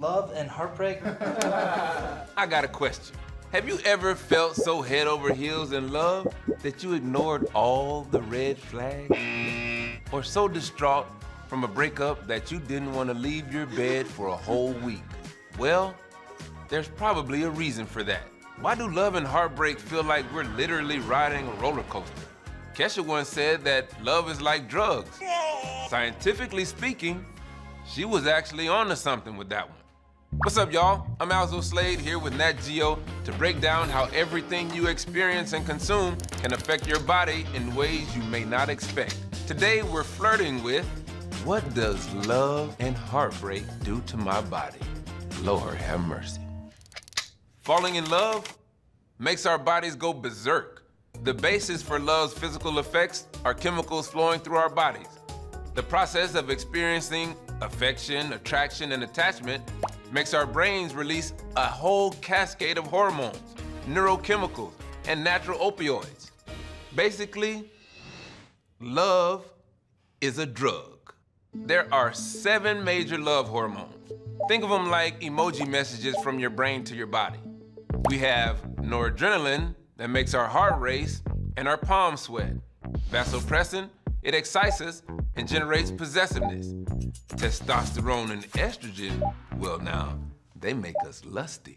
love and heartbreak? I got a question. Have you ever felt so head over heels in love that you ignored all the red flags? Or so distraught from a breakup that you didn't want to leave your bed for a whole week? Well, there's probably a reason for that. Why do love and heartbreak feel like we're literally riding a roller coaster? Kesha once said that love is like drugs. Scientifically speaking, she was actually onto something with that one. What's up, y'all? I'm Alzo Slade here with Nat Geo to break down how everything you experience and consume can affect your body in ways you may not expect. Today, we're flirting with, what does love and heartbreak do to my body? Lord have mercy. Falling in love makes our bodies go berserk. The basis for love's physical effects are chemicals flowing through our bodies. The process of experiencing affection, attraction, and attachment makes our brains release a whole cascade of hormones, neurochemicals, and natural opioids. Basically, love is a drug. There are 7 major love hormones. Think of them like emoji messages from your brain to your body. We have noradrenaline that makes our heart race and our palms sweat. Vasopressin, it excites us and generates possessiveness. Testosterone and estrogen, well now, they make us lusty.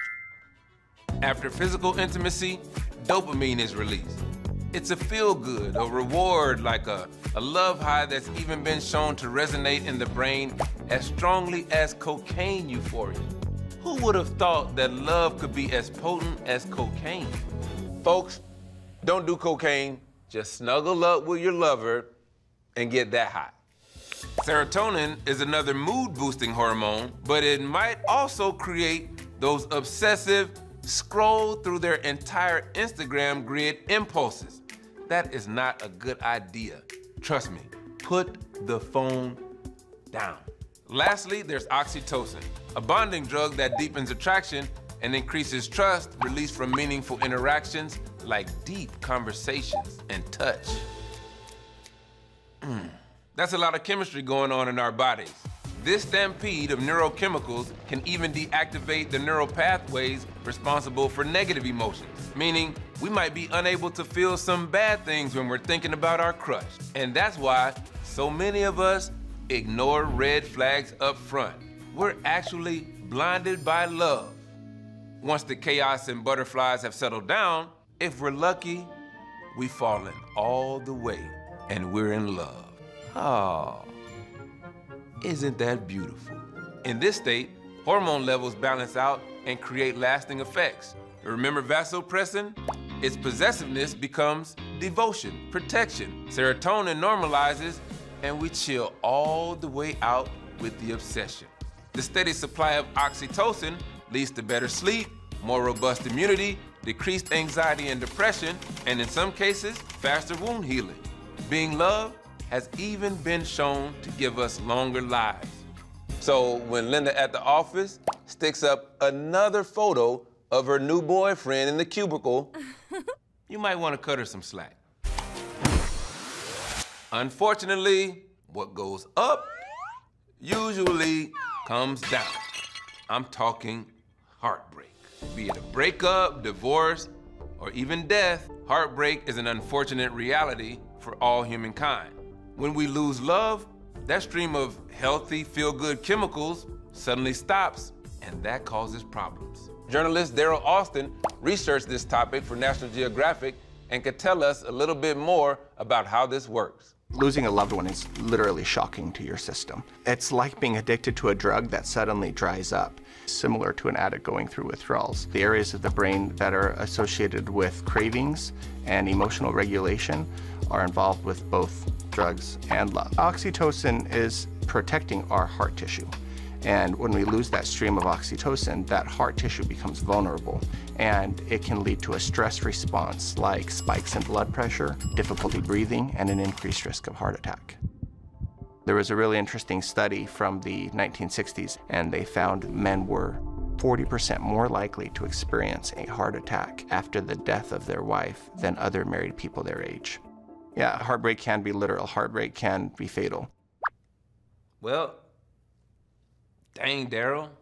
After physical intimacy, dopamine is released. It's a feel-good, a reward, like a love high that's even been shown to resonate in the brain as strongly as cocaine euphoria. Who would have thought that love could be as potent as cocaine? Folks, don't do cocaine. Just snuggle up with your lover and get that high. Serotonin is another mood-boosting hormone, but it might also create those obsessive, scroll through their entire Instagram grid impulses. That is not a good idea. Trust me, put the phone down. Lastly, there's oxytocin, a bonding drug that deepens attraction and increases trust released from meaningful interactions like deep conversations and touch. That's a lot of chemistry going on in our bodies. This stampede of neurochemicals can even deactivate the neural pathways responsible for negative emotions, meaning we might be unable to feel some bad things when we're thinking about our crush. And that's why so many of us ignore red flags up front. We're actually blinded by love. Once the chaos and butterflies have settled down, if we're lucky, we've fallen all the way and we're in love. Oh, isn't that beautiful? In this state, hormone levels balance out and create lasting effects. Remember vasopressin? Its possessiveness becomes devotion, protection. Serotonin normalizes, and we chill all the way out with the obsession. The steady supply of oxytocin leads to better sleep, more robust immunity, decreased anxiety and depression, and in some cases, faster wound healing. Being loved has even been shown to give us longer lives. So when Linda at the office sticks up another photo of her new boyfriend in the cubicle, you might want to cut her some slack. Unfortunately, what goes up usually comes down. I'm talking heartbreak. Be it a breakup, divorce, or even death, heartbreak is an unfortunate reality for all humankind. When we lose love, that stream of healthy, feel-good chemicals suddenly stops, and that causes problems. Journalist Daryl Austin researched this topic for National Geographic and could tell us a little bit more about how this works. Losing a loved one is literally shocking to your system. It's like being addicted to a drug that suddenly dries up, similar to an addict going through withdrawals. The areas of the brain that are associated with cravings and emotional regulation are involved with both drugs and love. Oxytocin is protecting our heart tissue. And when we lose that stream of oxytocin, that heart tissue becomes vulnerable, and it can lead to a stress response like spikes in blood pressure, difficulty breathing, and an increased risk of heart attack. There was a really interesting study from the 1960s, and they found men were 40% more likely to experience a heart attack after the death of their wife than other married people their age. Yeah, heartbreak can be literal. Heartbreak can be fatal. Well, dang, Daryl,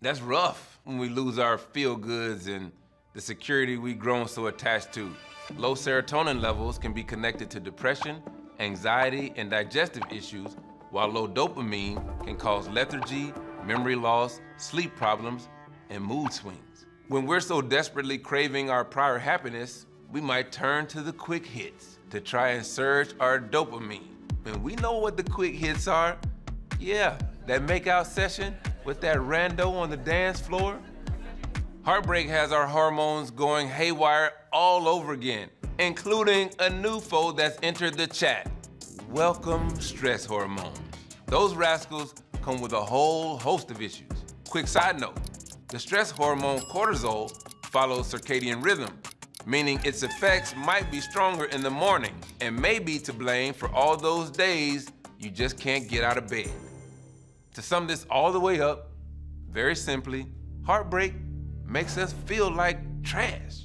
That's rough when we lose our feel-goods and the security we've grown so attached to. Low serotonin levels can be connected to depression, anxiety, and digestive issues, while low dopamine can cause lethargy, memory loss, sleep problems, and mood swings. When we're so desperately craving our prior happiness, we might turn to the quick hits to try and surge our dopamine. And we know what the quick hits are. Yeah, that makeout session with that rando on the dance floor. Heartbreak has our hormones going haywire all over again, including a new foe that's entered the chat. Welcome stress hormones. Those rascals come with a whole host of issues. Quick side note, the stress hormone cortisol follows circadian rhythm, meaning its effects might be stronger in the morning and may be to blame for all those days you just can't get out of bed. To sum this all the way up, very simply, heartbreak makes us feel like trash.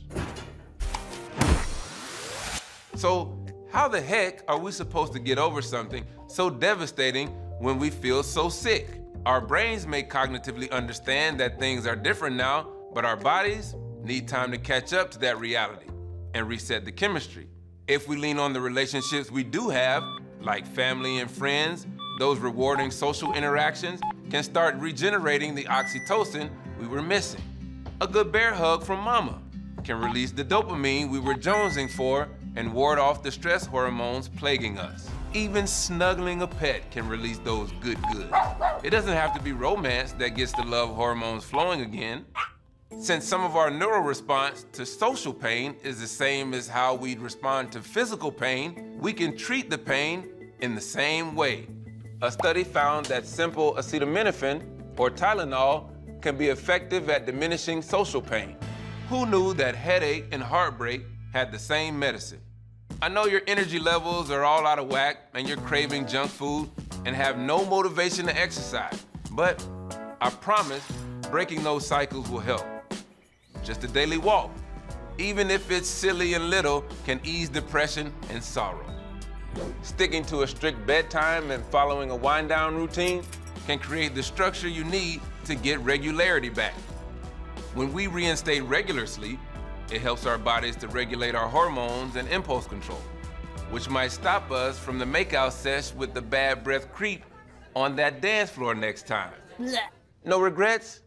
So how the heck are we supposed to get over something so devastating when we feel so sick? Our brains may cognitively understand that things are different now, but our bodies need time to catch up to that reality and reset the chemistry. If we lean on the relationships we do have, like family and friends, those rewarding social interactions can start regenerating the oxytocin we were missing. A good bear hug from mama can release the dopamine we were jonesing for and ward off the stress hormones plaguing us. Even snuggling a pet can release those good goods. It doesn't have to be romance that gets the love hormones flowing again. Since some of our neural response to social pain is the same as how we'd respond to physical pain, we can treat the pain in the same way. A study found that simple acetaminophen, or Tylenol, can be effective at diminishing social pain. Who knew that headache and heartbreak had the same medicine? I know your energy levels are all out of whack and you're craving junk food and have no motivation to exercise, but I promise breaking those cycles will help. Just a daily walk, even if it's silly and little, can ease depression and sorrow. Sticking to a strict bedtime and following a wind-down routine can create the structure you need to get regularity back. When we reinstate regular sleep, it helps our bodies to regulate our hormones and impulse control, which might stop us from the makeout sesh with the bad breath creep on that dance floor next time. No regrets?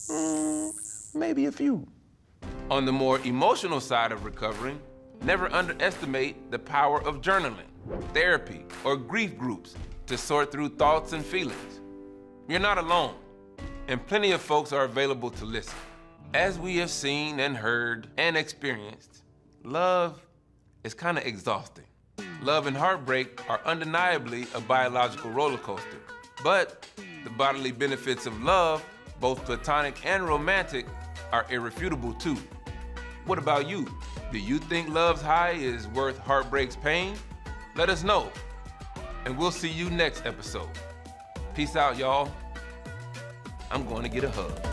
Maybe a few. On the more emotional side of recovering, never underestimate the power of journaling, therapy, or grief groups to sort through thoughts and feelings. You're not alone, and plenty of folks are available to listen. As we have seen and heard and experienced, love is kind of exhausting. Love and heartbreak are undeniably a biological roller coaster, but the bodily benefits of love, both platonic and romantic, are irrefutable too. What about you? Do you think love's high is worth heartbreak's pain? Let us know, and we'll see you next episode. Peace out, y'all. I'm going to get a hug.